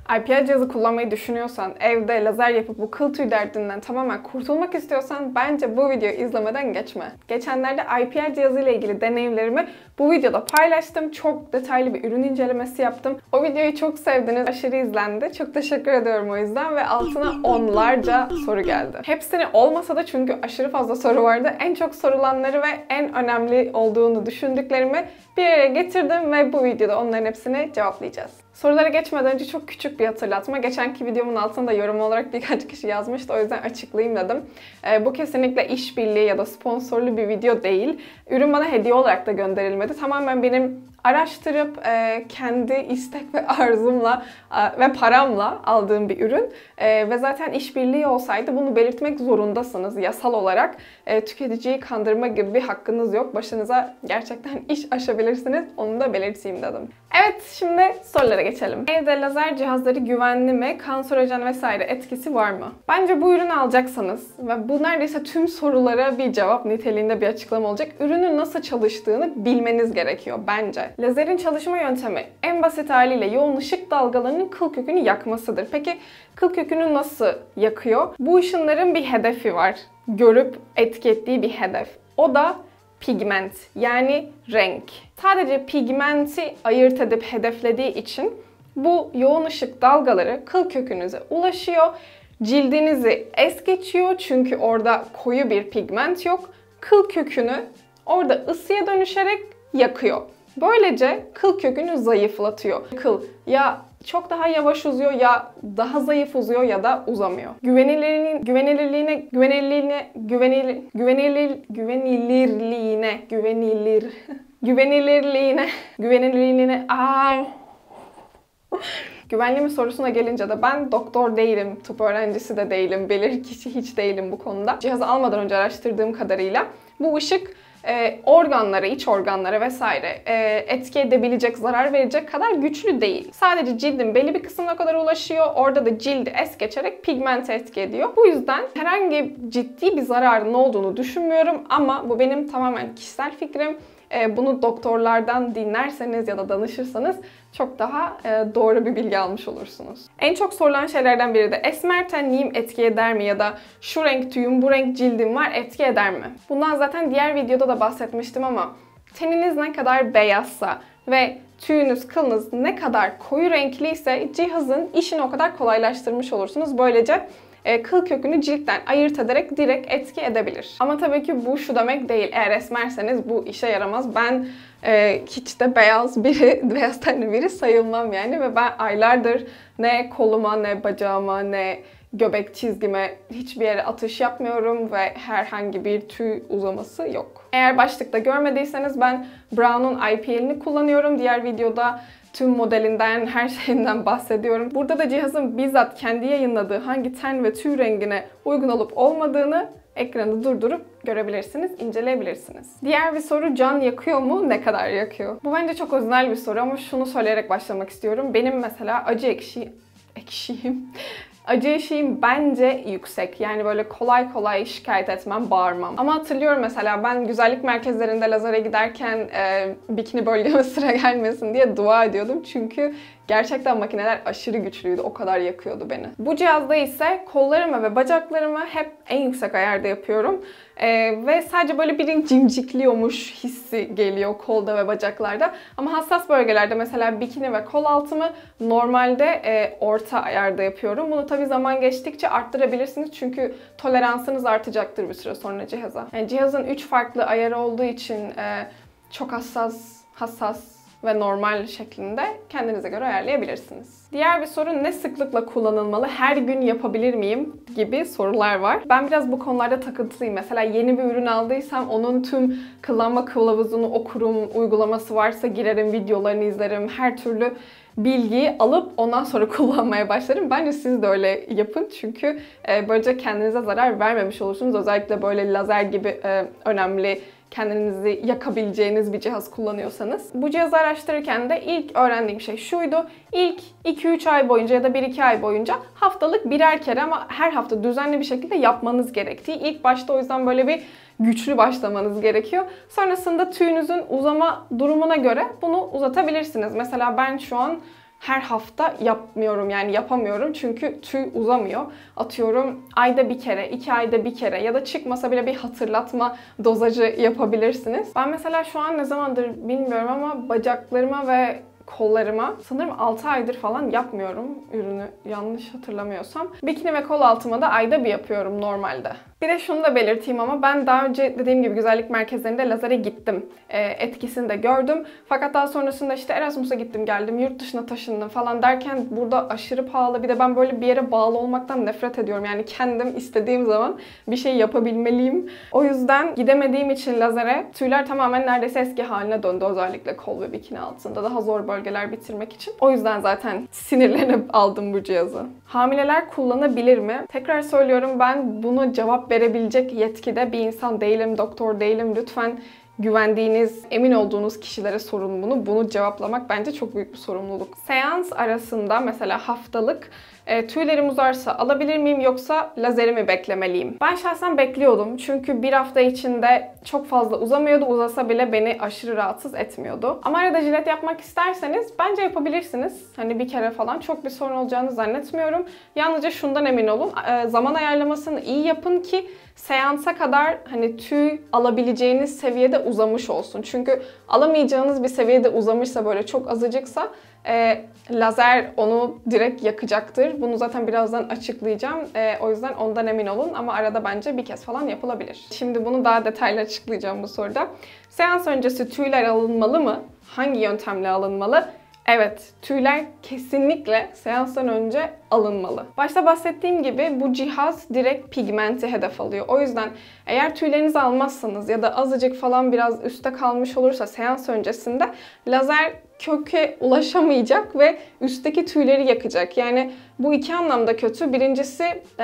IPL cihazı kullanmayı düşünüyorsan, evde lazer yapıp bu kıl tüy derdinden tamamen kurtulmak istiyorsan bence bu videoyu izlemeden geçme. Geçenlerde IPL cihazı ile ilgili deneyimlerimi bu videoda paylaştım. Çok detaylı bir ürün incelemesi yaptım. O videoyu çok sevdiniz, aşırı izlendi. Çok teşekkür ediyorum o yüzden ve altına onlarca soru geldi. Hepsini olmasa da çünkü aşırı fazla soru vardı. En çok sorulanları ve en önemli olduğunu düşündüklerimi bir araya getirdim ve bu videoda onların hepsini cevaplayacağız. Sorulara geçmeden önce çok küçük bir hatırlatma. Geçenki videomun altında yorum olarak birkaç kişi yazmıştı. O yüzden açıklayayım dedim. Bu kesinlikle işbirliği ya da sponsorlu bir video değil. Ürün bana hediye olarak da gönderilmedi. Tamamen benim araştırıp kendi istek ve arzumla ve paramla aldığım bir ürün. Ve zaten işbirliği olsaydı bunu belirtmek zorundasınız. Yasal olarak tüketiciyi kandırma gibi bir hakkınız yok. Başınıza gerçekten iş açabilirsiniz. Onu da belirteyim dedim. Evet, şimdi sorulara geçelim. Evde lazer cihazları güvenli mi? Kanserojen vesaire etkisi var mı? Bence bu ürünü alacaksanız ve bu neredeyse tüm sorulara bir cevap niteliğinde bir açıklama olacak. Ürünün nasıl çalıştığını bilmeniz gerekiyor bence. Lazerin çalışma yöntemi en basit haliyle yoğun ışık dalgalarının kıl kökünü yakmasıdır. Peki kıl kökünü nasıl yakıyor? Bu ışınların bir hedefi var. Görüp etki ettiği bir hedef. O da pigment, yani renk. Sadece pigmenti ayırt edip hedeflediği için bu yoğun ışık dalgaları kıl kökünüze ulaşıyor. Cildinizi es geçiyor çünkü orada koyu bir pigment yok. Kıl kökünü orada ısıya dönüşerek yakıyor. Böylece kıl kökünü zayıflatıyor. Kıl ya çok daha yavaş uzuyor ya daha zayıf uzuyor ya da uzamıyor. Güvenli mi sorusuna gelince de ben doktor değilim, tıp öğrencisi de değilim, bilirkişi hiç değilim bu konuda. Cihazı almadan önce araştırdığım kadarıyla bu ışık organlara, iç organlara vesaire etki edebilecek, zarar verecek kadar güçlü değil. Sadece cildin belli bir kısmına kadar ulaşıyor. Orada da cildi es geçerek pigmente etki ediyor. Bu yüzden herhangi ciddi bir zararın olduğunu düşünmüyorum ama bu benim tamamen kişisel fikrim. Bunu doktorlardan dinlerseniz ya da danışırsanız çok daha doğru bir bilgi almış olursunuz. En çok sorulan şeylerden biri de esmer tenliğim etki eder mi ya da şu renk tüyüm, bu renk cildim var etki eder mi? Bundan zaten diğer videoda da bahsetmiştim ama teniniz ne kadar beyazsa ve tüyünüz, kılınız ne kadar koyu renkliyse cihazın işini o kadar kolaylaştırmış olursunuz. Böylece kıl kökünü ciltten ayırt ederek direkt etki edebilir. Ama tabii ki bu şu demek değil. Eğer esmerseniz bu işe yaramaz. Ben hiç de beyaz tenli biri sayılmam yani ve ben aylardır ne koluma, ne bacağıma, ne göbek çizgime hiçbir yere atış yapmıyorum ve herhangi bir tüy uzaması yok. Eğer başlıkta görmediyseniz ben Braun'un IPL'ini kullanıyorum. Diğer videoda tüm modelinden, her şeyinden bahsediyorum. Burada da cihazın bizzat kendi yayınladığı hangi ten ve tüy rengine uygun olup olmadığını ekranı durdurup görebilirsiniz, inceleyebilirsiniz. Diğer bir soru, can yakıyor mu? Ne kadar yakıyor? Bu bence çok öznel bir soru ama şunu söyleyerek başlamak istiyorum. Benim mesela acı eşiğim bence yüksek. Yani böyle kolay kolay şikayet etmem, bağırmam. Ama hatırlıyorum mesela ben güzellik merkezlerinde lazere giderken bikini bölgeme sıra gelmesin diye dua ediyordum. Çünkü gerçekten makineler aşırı güçlüydü. O kadar yakıyordu beni. Bu cihazda ise kollarımı ve bacaklarımı hep en yüksek ayarda yapıyorum. Ve sadece böyle birini cimcikliyormuş hissi geliyor kolda ve bacaklarda. Ama hassas bölgelerde mesela bikini ve kol altımı normalde orta ayarda yapıyorum. Bunu tabii zaman geçtikçe arttırabilirsiniz. Çünkü toleransınız artacaktır bir süre sonra cihaza. Yani cihazın 3 farklı ayarı olduğu için çok hassas ve normal şeklinde kendinize göre ayarlayabilirsiniz. Diğer bir soru, ne sıklıkla kullanılmalı? Her gün yapabilir miyim? Gibi sorular var. Ben biraz bu konularda takıntılıyım. Mesela yeni bir ürün aldıysam onun tüm kullanma kılavuzunu okurum, uygulaması varsa girerim, videolarını izlerim, her türlü bilgiyi alıp ondan sonra kullanmaya başlarım. Bence siz de öyle yapın çünkü böylece kendinize zarar vermemiş olursunuz. Özellikle böyle lazer gibi önemli, kendinizi yakabileceğiniz bir cihaz kullanıyorsanız. Bu cihazı araştırırken de ilk öğrendiğim şey şuydu. İlk 2-3 ay boyunca ya da 1-2 ay boyunca haftalık birer kere ama her hafta düzenli bir şekilde yapmanız gerektiği. İlk başta o yüzden böyle bir güçlü başlamanız gerekiyor. Sonrasında tüyünüzün uzama durumuna göre bunu uzatabilirsiniz. Mesela ben şu an her hafta yapmıyorum, yani yapamıyorum çünkü tüy uzamıyor. Atıyorum ayda bir kere, 2 ayda bir kere ya da çıkmasa bile bir hatırlatma dozajı yapabilirsiniz. Ben mesela şu an ne zamandır bilmiyorum ama bacaklarıma ve kollarıma sanırım 6 aydır falan yapmıyorum ürünü, yanlış hatırlamıyorsam. Bikini ve kol altıma da ayda bir yapıyorum normalde. Bir de şunu da belirteyim ama ben daha önce dediğim gibi güzellik merkezlerinde lazere gittim. Etkisini de gördüm. Fakat daha sonrasında işte Erasmus'a gittim geldim, yurt dışına taşındım falan derken burada aşırı pahalı. Bir de ben böyle bir yere bağlı olmaktan nefret ediyorum. Yani kendim istediğim zaman bir şey yapabilmeliyim. O yüzden gidemediğim için lazere tüyler tamamen neredeyse eski haline döndü. Özellikle kol ve bikini altında daha zor bölgeler bitirmek için. O yüzden zaten sinirlenip aldım bu cihazı. Hamileler kullanabilir mi? Tekrar söylüyorum, ben bunu cevap verebilecek yetkide bir insan değilim, doktor değilim. Lütfen güvendiğiniz, emin olduğunuz kişilere sorun bunu. Bunu cevaplamak bence çok büyük bir sorumluluk. Seans arasında mesela haftalık tüylerim uzarsa alabilir miyim yoksa lazerimi beklemeliyim? Ben şahsen bekliyordum çünkü bir hafta içinde çok fazla uzamıyordu. Uzasa bile beni aşırı rahatsız etmiyordu. Ama arada jilet yapmak isterseniz bence yapabilirsiniz. Hani bir kere falan çok bir sorun olacağını zannetmiyorum. Yalnızca şundan emin olun. Zaman ayarlamasını iyi yapın ki seansa kadar hani tüy alabileceğiniz seviyede uzamış olsun. Çünkü alamayacağınız bir seviyede uzamışsa, böyle çok azıcıksa lazer onu direkt yakacaktır. Bunu zaten birazdan açıklayacağım. O yüzden ondan emin olun ama arada bence bir kez falan yapılabilir. Şimdi bunu daha detaylı açıklayacağım bu soruda. Seans öncesi tüyler alınmalı mı? Hangi yöntemle alınmalı? Evet, tüyler kesinlikle seanstan önce alınmalı. Başta bahsettiğim gibi bu cihaz direkt pigmenti hedef alıyor. O yüzden eğer tüylerinizi almazsanız ya da azıcık falan biraz üstte kalmış olursa seans öncesinde lazer köke ulaşamayacak ve üstteki tüyleri yakacak. Yani bu iki anlamda kötü. Birincisi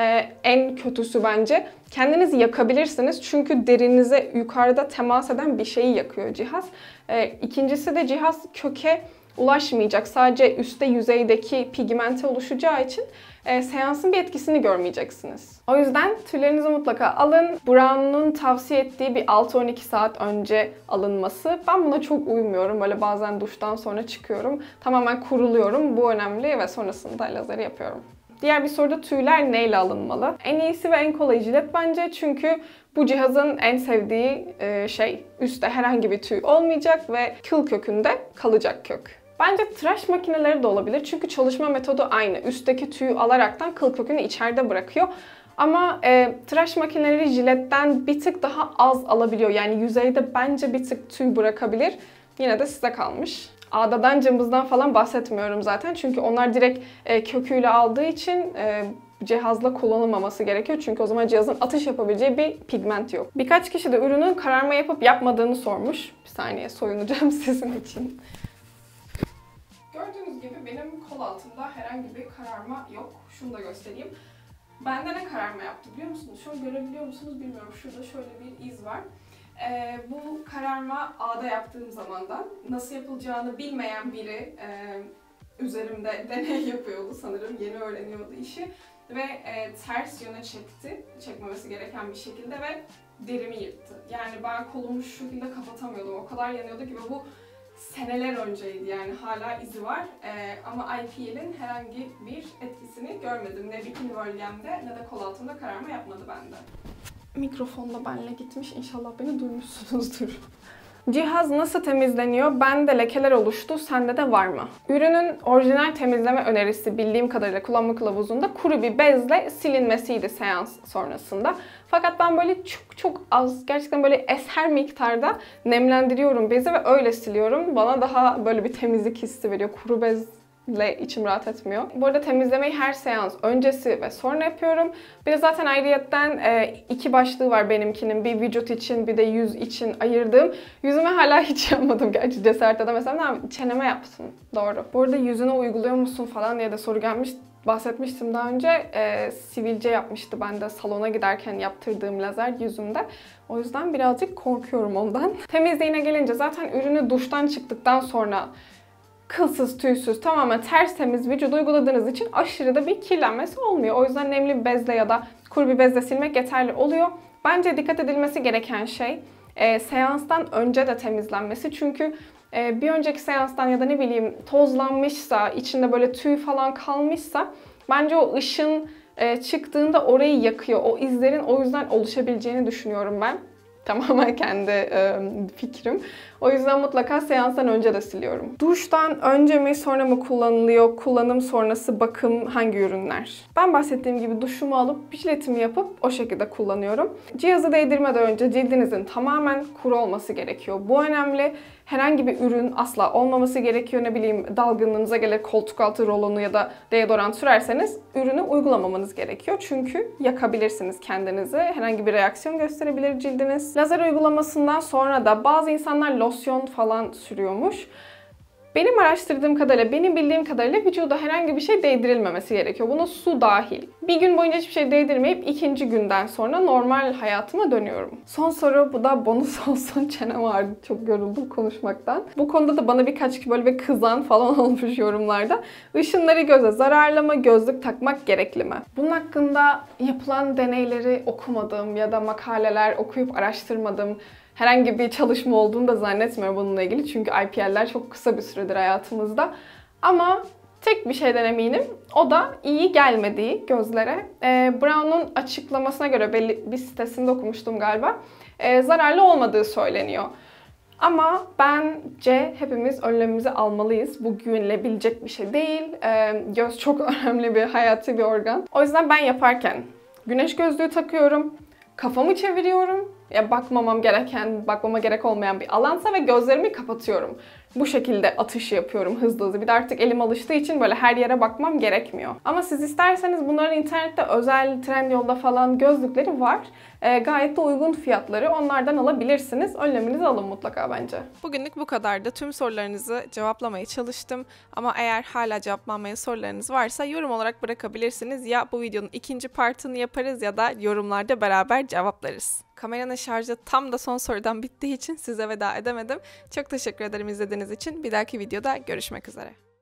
en kötüsü bence. Kendinizi yakabilirsiniz çünkü derinize yukarıda temas eden bir şeyi yakıyor cihaz. İkincisi de cihaz köke ulaşmayacak. Sadece üstte yüzeydeki pigmente oluşacağı için seansın bir etkisini görmeyeceksiniz. O yüzden tüylerinizi mutlaka alın. Brown'un tavsiye ettiği bir 6-12 saat önce alınması. Ben buna çok uymuyorum. Böyle bazen duştan sonra çıkıyorum. Tamamen kuruluyorum. Bu önemli ve sonrasında lazeri yapıyorum. Diğer bir soruda tüyler neyle alınmalı? En iyisi ve en kolay jilet bence çünkü bu cihazın en sevdiği şey üstte herhangi bir tüy olmayacak ve kıl kökünde kalacak kök. Bence tıraş makineleri de olabilir çünkü çalışma metodu aynı. Üstteki tüyü alaraktan kıl kökünü içeride bırakıyor. Ama tıraş makineleri jiletten bir tık daha az alabiliyor. Yani yüzeyde bence bir tık tüy bırakabilir. Yine de size kalmış. Ağdadan, cımbızdan falan bahsetmiyorum zaten. Çünkü onlar direkt köküyle aldığı için cihazla kullanılmaması gerekiyor. Çünkü o zaman cihazın atış yapabileceği bir pigment yok. Birkaç kişi de ürünün kararma yapıp yapmadığını sormuş. Bir saniye soyunacağım sizin için. Gördüğünüz gibi benim kol altımda herhangi bir kararma yok. Şunu da göstereyim. Bende ne kararma yaptı biliyor musunuz? Şu an görebiliyor musunuz bilmiyorum. Şurada şöyle bir iz var. Bu kararma ağda yaptığım zamandan, nasıl yapılacağını bilmeyen biri üzerimde deney yapıyordu sanırım. Yeni öğreniyordu işi. Ve ters yöne çekti. Çekmemesi gereken bir şekilde ve derimi yırttı. Yani ben kolumu şu şekilde kapatamıyordum. O kadar yanıyordu ki ve bu seneler önceydi, yani hala izi var. Ama IPL'in herhangi bir etkisini görmedim. Ne bikini bölgemde ne de kol altında kararma yapmadı bende. Mikrofonla benle gitmiş. İnşallah beni duymuşsunuzdur. Cihaz nasıl temizleniyor? Bende lekeler oluştu. Sende de var mı? Ürünün orijinal temizleme önerisi bildiğim kadarıyla kullanma kılavuzunda kuru bir bezle silinmesiydi seans sonrasında. Fakat ben böyle çok az, gerçekten böyle eser miktarda nemlendiriyorum bezi ve öyle siliyorum. Bana daha böyle bir temizlik hissi veriyor. Kuru bezle içim rahat etmiyor. Bu arada temizlemeyi her seans öncesi ve sonra yapıyorum. Bir de zaten ayrıyetten iki başlığı var benimkinin. Bir vücut için bir de yüz için ayırdığım. Yüzüme hala hiç yapmadım gerçi, cesaret edemesem de çeneme yaptım. Doğru. Bu arada yüzüne uyguluyor musun falan diye de soru gelmiş. Bahsetmiştim daha önce. Sivilce yapmıştı bende salona giderken yaptırdığım lazer yüzümde. O yüzden birazcık korkuyorum ondan. Temizliğine gelince zaten ürünü duştan çıktıktan sonra kılsız, tüysüz, tamamen tertemiz vücuda uyguladığınız için aşırı da bir kirlenmesi olmuyor. O yüzden nemli bir bezle ya da kuru bir bezle silmek yeterli oluyor. Bence dikkat edilmesi gereken şey seanstan önce de temizlenmesi. Çünkü bir önceki seanstan ya da ne bileyim tozlanmışsa, içinde böyle tüy falan kalmışsa bence o ışın çıktığında orayı yakıyor. O izlerin o yüzden oluşabileceğini düşünüyorum ben. Tamamen kendi fikrim. O yüzden mutlaka seanstan önce de siliyorum. Duştan önce mi sonra mı kullanılıyor? Kullanım sonrası bakım hangi ürünler? Ben bahsettiğim gibi duşumu alıp jiletimi yapıp o şekilde kullanıyorum. Cihazı değdirmeden önce cildinizin tamamen kuru olması gerekiyor. Bu önemli. Herhangi bir ürün asla olmaması gerekiyor. Ne bileyim dalgınlığınıza gelir koltuk altı rolonu ya da deodorant sürerseniz ürünü uygulamamanız gerekiyor. Çünkü yakabilirsiniz kendinizi. Herhangi bir reaksiyon gösterebilir cildiniz. Lazer uygulamasından sonra da bazı insanlar losyon falan sürüyormuş. Benim araştırdığım kadarıyla, benim bildiğim kadarıyla vücuda herhangi bir şey değdirilmemesi gerekiyor. Buna su dahil. Bir gün boyunca hiçbir şey değdirmeyip ikinci günden sonra normal hayatıma dönüyorum. Son soru, bu da bonus olsun. Çenem ağrıdı, çok yoruldum konuşmaktan. Bu konuda da bana birkaç kişi böyle bir kızan falan olmuş yorumlarda. Işınları göze zararlı mı, gözlük takmak gerekli mi? Bunun hakkında yapılan deneyleri okumadığım ya da makaleler okuyup araştırmadığım herhangi bir çalışma olduğunu da zannetmiyorum bununla ilgili. Çünkü IPL'ler çok kısa bir süredir hayatımızda. Ama tek bir şeyden eminim. O da iyi gelmediği gözlere. Brown'un açıklamasına göre belli bir sitesinde okumuştum galiba. Zararlı olmadığı söyleniyor. Ama bence hepimiz önlemimizi almalıyız. Bu güvenilebilecek bir şey değil. Göz çok önemli bir hayati bir organ. O yüzden ben yaparken güneş gözlüğü takıyorum. Kafamı çeviriyorum. Ya bakmama gerek olmayan bir alansa ve gözlerimi kapatıyorum. Bu şekilde atış yapıyorum hızlı. Bir de artık elim alıştığı için böyle her yere bakmam gerekmiyor. Ama siz isterseniz bunların internette özel Trendyol'da falan gözlükleri var. Gayet de uygun fiyatları. Onlardan alabilirsiniz. Önleminizi alın mutlaka bence. Bugünlük bu kadardı. Tüm sorularınızı cevaplamaya çalıştım. Ama eğer hala cevaplanmayan sorularınız varsa yorum olarak bırakabilirsiniz. Ya bu videonun ikinci partını yaparız ya da yorumlarda beraber cevaplarız. Kameranın şarjı tam da son sorudan bittiği için size veda edemedim. Çok teşekkür ederim izlediğiniz için. Bir dahaki videoda görüşmek üzere.